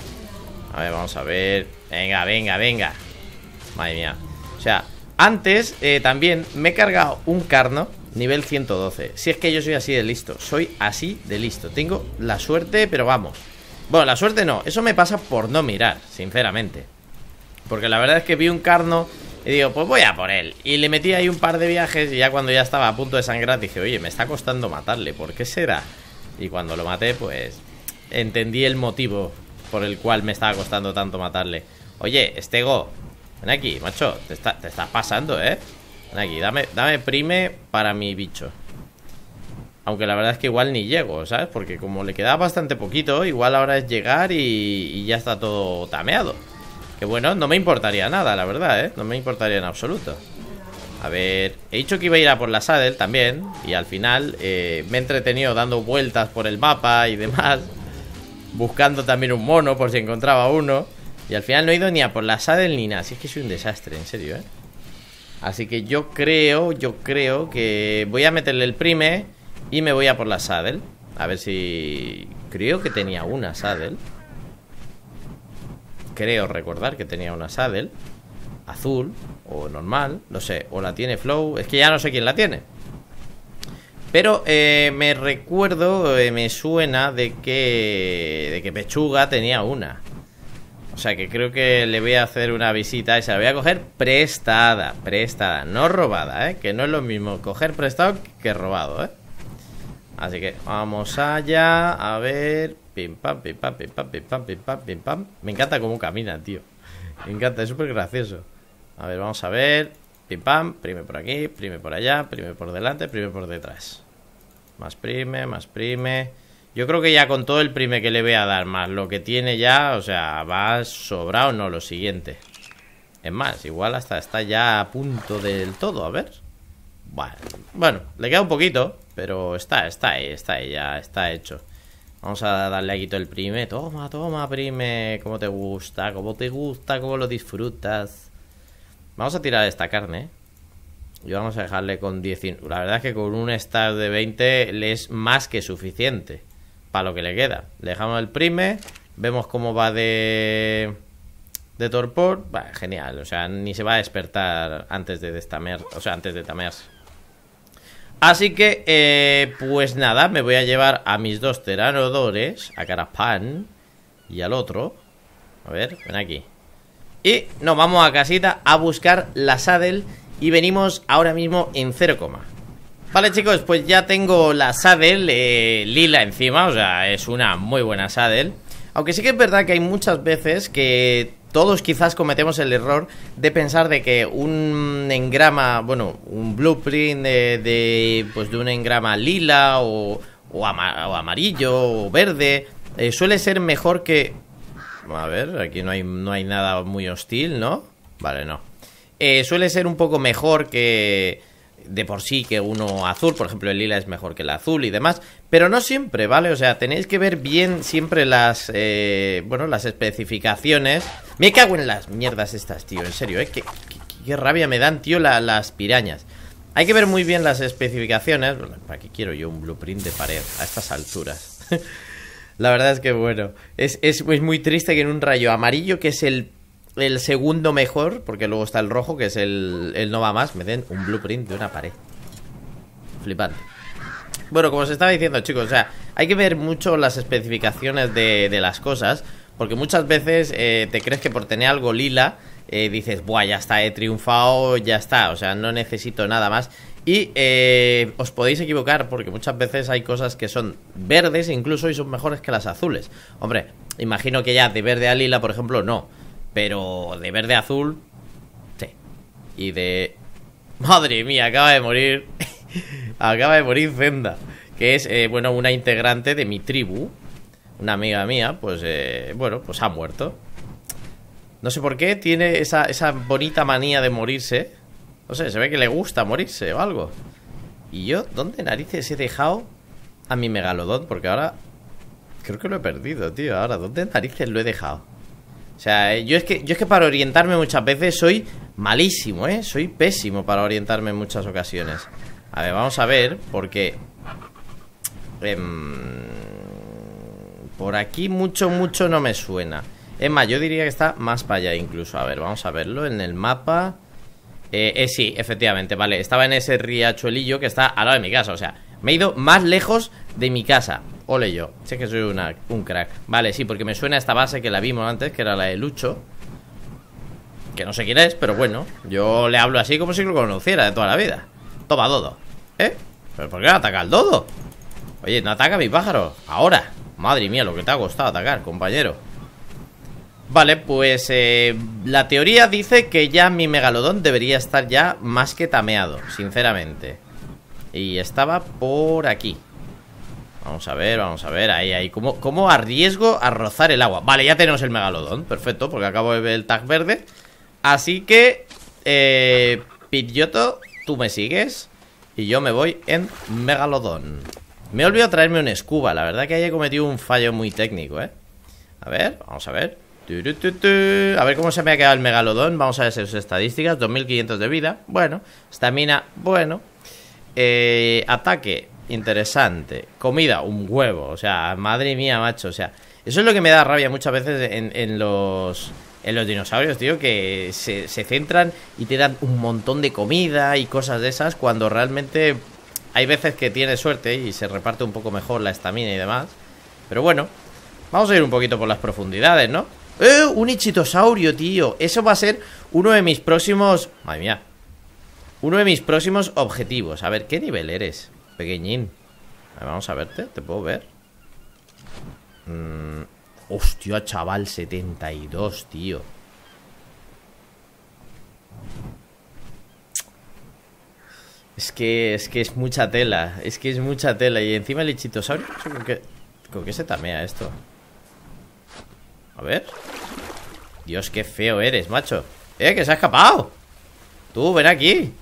S1: A ver, vamos a ver. Venga, venga, venga. Madre mía. O sea, antes eh, también me he cargado un carno nivel ciento doce. Si es que yo soy así de listo. Soy así de listo. Tengo la suerte, pero vamos. Bueno, la suerte no. Eso me pasa por no mirar, sinceramente. Porque la verdad es que vi un carno y digo, pues voy a por él. Y le metí ahí un par de viajes. Y ya cuando ya estaba a punto de sangrar dije, oye, me está costando matarle, ¿por qué será? Y cuando lo maté, pues entendí el motivo por el cual me estaba costando tanto matarle. Oye, Estego, ven aquí, macho. Te, está, te estás pasando, ¿eh? Ven aquí, dame, dame prime para mi bicho. Aunque la verdad es que igual ni llego, ¿sabes? Porque como le queda bastante poquito, igual ahora es llegar y, y ya está todo tameado. Que bueno, no me importaría nada, la verdad, ¿eh? No me importaría en absoluto. A ver, he dicho que iba a ir a por la saddle también. Y al final eh, me he entretenido dando vueltas por el mapa y demás, buscando también un mono por si encontraba uno. Y al final no he ido ni a por la saddle ni nada. Si es que soy un desastre, en serio, ¿eh? Así que yo creo, yo creo que voy a meterle el prime y me voy a por la saddle. A ver si... Creo que tenía una saddle. Creo recordar que tenía una saddle azul o normal, no sé, o la tiene Flow. Es que ya no sé quién la tiene. Pero eh, me recuerdo, eh, me suena de que de que Pechuga tenía una. O sea que creo que le voy a hacer una visita y se la voy a coger prestada, prestada, no robada, ¿eh? Que no es lo mismo coger prestado que robado, ¿eh? Así que vamos allá, a ver. Pim pam, pim pam, pim pam, pim pam, pim pam, pim pam. Me encanta cómo camina, tío. Me encanta, es súper gracioso. A ver, vamos a ver. Pim pam, prime por aquí, prime por allá, prime por delante, prime por detrás. Más prime, más prime. Yo creo que ya con todo el prime que le voy a dar, más lo que tiene ya, o sea, va sobrado, no, lo siguiente. Es más, igual hasta está ya a punto del todo, a ver. Bueno, bueno, le queda un poquito, pero está, está ahí, está ahí, ya está hecho. Vamos a darle aquí todo el prime. Toma, toma, prime. ¿Cómo te gusta? ¿Cómo te gusta? ¿Cómo lo disfrutas? Vamos a tirar esta carne. Y vamos a dejarle con diecinueve. La verdad es que con un stack de veinte le es más que suficiente para lo que le queda. Le dejamos el prime. Vemos cómo va de... De torpor. Bah, genial. O sea, ni se va a despertar antes de destamear. O sea, antes de tamearse. Así que, eh, pues nada, me voy a llevar a mis dos pteranodores, a Carapan y al otro. A ver, ven aquí. Y nos vamos a casita a buscar la saddle y venimos ahora mismo en cero, vale, chicos, pues ya tengo la saddle eh, lila encima, o sea, es una muy buena saddle. Aunque sí que es verdad que hay muchas veces que todos quizás cometemos el error de pensar de que un engrama, bueno, un blueprint de, de pues de un engrama lila o, o, ama, o amarillo o verde eh, suele ser mejor que... A ver, aquí no hay, no hay nada muy hostil, ¿no? Vale, no. Eh, suele ser un poco mejor que... de por sí que uno azul, por ejemplo el lila es mejor que el azul y demás, pero no siempre, ¿vale? O sea, tenéis que ver bien siempre las, eh, bueno, las especificaciones. Me cago en las mierdas estas, tío, en serio, ¿eh? Qué, qué, qué rabia me dan, tío, la, las pirañas. Hay que ver muy bien las especificaciones. ¿Para qué quiero yo un blueprint de pared a estas alturas? La verdad es que, bueno, es, es, es muy triste que en un rayo amarillo, que es el... el segundo mejor, porque luego está el rojo, que es el, el no va más, me den un blueprint de una pared. Flipante. Bueno, como os estaba diciendo, chicos, o sea, hay que ver mucho las especificaciones de, de las cosas, porque muchas veces eh, te crees que por tener algo lila eh, dices, buah, ya está, he triunfado, ya está, o sea, no necesito nada más. Y eh, os podéis equivocar, porque muchas veces hay cosas que son verdes incluso y son mejores que las azules. Hombre, imagino que ya de verde a lila, por ejemplo, no. Pero de verde a azul, sí. Y de... Madre mía, acaba de morir. Acaba de morir Zenda, que es, eh, bueno, una integrante de mi tribu. Una amiga mía, pues, eh, bueno, pues ha muerto. No sé por qué, tiene esa, esa bonita manía de morirse. No sé, se ve que le gusta morirse o algo. Y yo, ¿dónde narices he dejado a mi megalodón? Porque ahora... creo que lo he perdido, tío. Ahora, ¿dónde narices lo he dejado? O sea, yo es que yo es que para orientarme muchas veces soy malísimo, ¿eh? Soy pésimo para orientarme en muchas ocasiones. A ver, vamos a ver, porque... Eh, por aquí mucho, mucho no me suena. Es más, yo diría que está más para allá incluso. A ver, vamos a verlo en el mapa. Eh, eh, sí, efectivamente, vale. Estaba en ese riachuelillo que está al lado de mi casa. O sea, me he ido más lejos de mi casa. Ole yo, sé que soy una, un crack. Vale, sí, porque me suena esta base que la vimos antes, que era la de Lucho. Que no sé quién es, pero bueno, yo le hablo así como si lo conociera de toda la vida. Toma, Dodo. ¿Eh? ¿Pero por qué no ataca al Dodo? Oye, no ataca a mi pájaro. Ahora. Madre mía, lo que te ha costado atacar, compañero. Vale, pues eh, la teoría dice que ya mi megalodón debería estar ya más que tameado, sinceramente. Y estaba por aquí. Vamos a ver, vamos a ver, ahí, ahí. ¿Cómo, cómo arriesgo a rozar el agua? Vale, ya tenemos el megalodón, perfecto, porque acabo de ver el tag verde. Así que, eh, Pidgeotto, tú me sigues y yo me voy en megalodón. Me he olvidado traerme un scuba, la verdad que haya cometido un fallo muy técnico, ¿eh? A ver, vamos a ver. A ver cómo se me ha quedado el megalodón. Vamos a ver sus estadísticas. dos mil quinientos de vida, bueno. Estamina, bueno. eh, Ataque, interesante. Comida, un huevo, o sea, madre mía, macho. O sea, eso es lo que me da rabia muchas veces en, en los... En los dinosaurios, tío, que se, se centran y te dan un montón de comida y cosas de esas, cuando realmente hay veces que tiene suerte y se reparte un poco mejor la estamina y demás. Pero bueno, vamos a ir un poquito por las profundidades, ¿no? ¡Eh! Un ichitosaurio, tío. Eso va a ser uno de mis próximos... Madre mía. Uno de mis próximos objetivos. A ver, ¿qué nivel eres? Pequeñín. A ver, vamos a verte, ¿te puedo ver? Mmm... Hostia, chaval, setenta y dos, tío. Es que, es que es mucha tela. Es que es mucha tela. Y encima el ichitosaurio, ¿con qué, ¿con qué se tamea esto? A ver. Dios, qué feo eres, macho. Eh, que se ha escapado. Tú, ven aquí.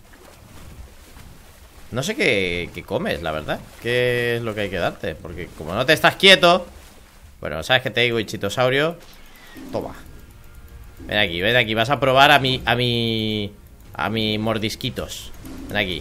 S1: No sé qué, qué comes, la verdad. ¿Qué es lo que hay que darte? Porque como no te estás quieto... Bueno, ¿sabes qué te digo, ichitosaurio? Toma. Ven aquí, ven aquí. Vas a probar a mi... A mi... A mi mordisquitos. Ven aquí.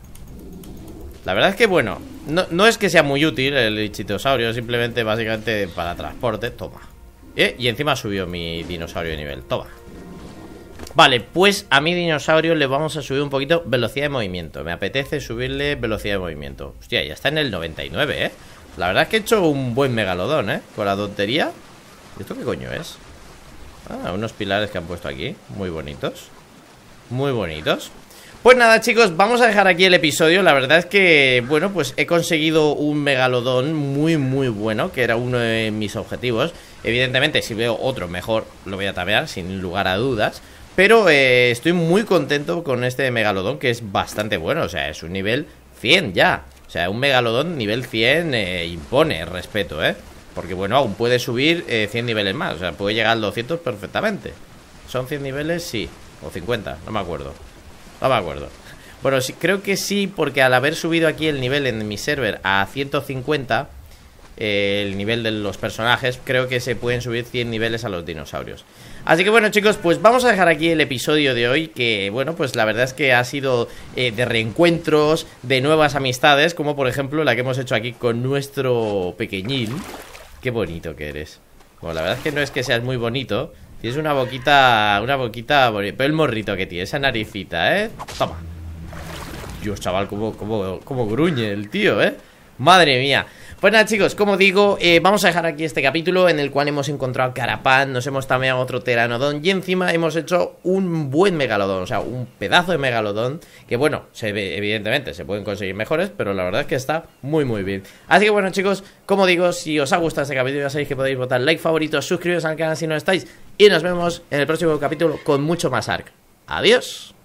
S1: La verdad es que, bueno, no, no es que sea muy útil el ichitosaurio. Simplemente, básicamente, para transporte. Toma. ¿Eh? Y encima subió mi dinosaurio de nivel. Toma. Vale, pues a mi dinosaurio le vamos a subir un poquito velocidad de movimiento. Me apetece subirle velocidad de movimiento. Hostia, ya está en el noventa y nueve, ¿eh? La verdad es que he hecho un buen megalodón, ¿eh? Con la tontería. ¿Esto qué coño es? Ah, unos pilares que han puesto aquí. Muy bonitos. Muy bonitos. Pues nada, chicos, vamos a dejar aquí el episodio. La verdad es que, bueno, pues he conseguido un megalodón muy, muy bueno, que era uno de mis objetivos. Evidentemente, si veo otro mejor, lo voy a tamear, sin lugar a dudas. Pero eh, estoy muy contento con este megalodón, que es bastante bueno. O sea, es un nivel cien ya. O sea, un megalodón nivel cien eh, impone respeto, ¿eh? Porque, bueno, aún puede subir eh, cien niveles más. O sea, puede llegar al doscientos perfectamente. ¿Son cien niveles? Sí. O cincuenta, no me acuerdo. No me acuerdo. Bueno, sí, creo que sí, porque al haber subido aquí el nivel en mi server a ciento cincuenta, eh, el nivel de los personajes, creo que se pueden subir cien niveles a los dinosaurios. Así que bueno, chicos, pues vamos a dejar aquí el episodio de hoy, que bueno, pues la verdad es que ha sido eh, de reencuentros, de nuevas amistades, como por ejemplo la que hemos hecho aquí con nuestro pequeñín. Qué bonito que eres. Bueno, la verdad es que no es que seas muy bonito. Tienes una boquita, una boquita bonita, pero el morrito que tiene, esa naricita, ¿eh? Toma. Dios, chaval, cómo, cómo, cómo gruñe el tío, ¿eh? Madre mía. Pues nada, chicos, como digo, eh, vamos a dejar aquí este capítulo en el cual hemos encontrado Carapán, nos hemos tameado otro Pteranodón y encima hemos hecho un buen megalodón, o sea, un pedazo de megalodón que, bueno, se ve, evidentemente se pueden conseguir mejores, pero la verdad es que está muy, muy bien. Así que, bueno, chicos, como digo, si os ha gustado este capítulo ya sabéis que podéis votar like, favorito, suscribiros al canal si no estáis y nos vemos en el próximo capítulo con mucho más Ark. Adiós.